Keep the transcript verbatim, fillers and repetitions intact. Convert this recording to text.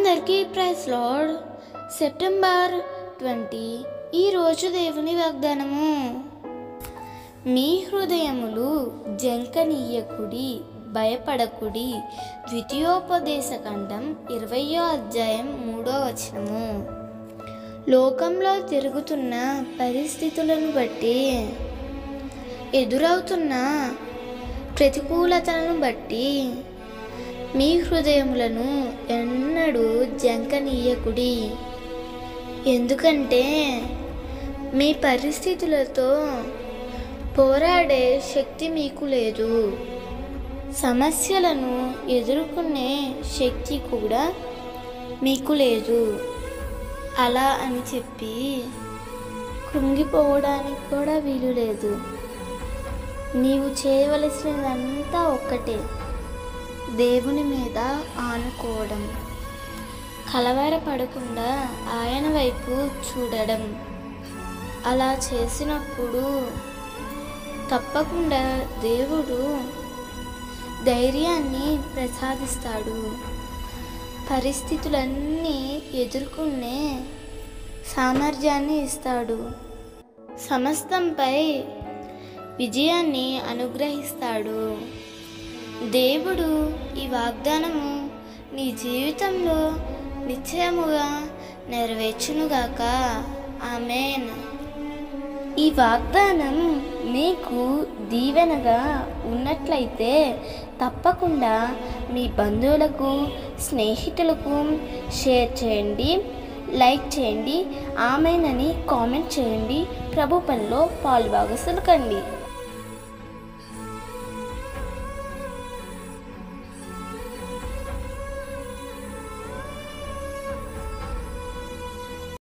అందరికీ praise lord. September twenty ఈరోజు దేవుని వాగ్దానము. మీ హృదయములు జంకనీయకుడి, భయపడకుడి. ద్వితీయోపదేశకాండం ఇరవయో అధ్యాయం మూడో వచనము. లోకంలో తిరుగుతున్న పరిస్థితులను బట్టి, ఎదురవుతున్న ప్రతికూలతలను బట్టి మీ హృదయములను ఎన్నడూ జంకనీయకుడి. ఎందుకంటే మీ పరిస్థితులతో పోరాడే శక్తి మీకు లేదు. సమస్యలను ఎదుర్కొనే శక్తి కూడా మీకు లేదు. అలా అని చెప్పి కృంగిపోవడానికి కూడా వీలు లేదు. నీవు చేయవలసినదంతా ఒక్కటే, దేవుని మీద ఆనుకోవడం, కలవరపడకుండా ఆయన వైపు చూడడం. అలా చేసినప్పుడు తప్పకుండా దేవుడు ధైర్యాన్ని ప్రసాదిస్తాడు. పరిస్థితులన్నీ ఎదుర్కొనే సామర్థ్యాన్ని ఇస్తాడు. సమస్తంపై విజయాన్ని అనుగ్రహిస్తాడు. దేవుడు ఈ వాగ్దానము నీ జీవితంలో నిశ్చయముగా నెరవేర్చునుగాక. ఆమేన్. ఈ వాగ్దానం మీకు దీవెనగా ఉన్నట్లయితే తప్పకుండా మీ బంధువులకు, స్నేహితులకు షేర్ చేయండి, లైక్ చేయండి, ఆమేన్ అని కామెంట్ చేయండి. ప్రభు పనిలో పాలుభాగస్తులు కండి.